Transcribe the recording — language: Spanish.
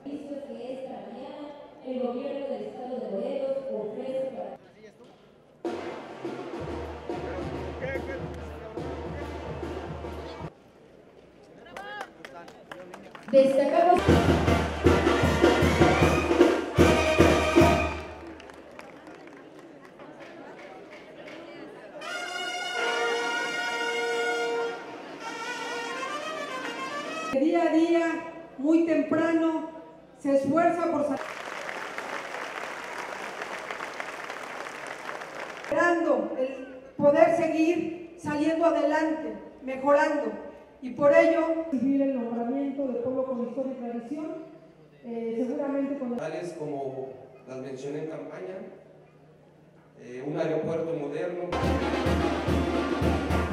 Que esta mañana el gobierno del estado de Morelos ofrece para... Destacamos... Día a día, muy temprano, se esfuerza por esperando el poder seguir saliendo adelante, mejorando, y por ello recibir el nombramiento de pueblo con historia y tradición, seguramente con tales como las mencioné en campaña, un aeropuerto moderno.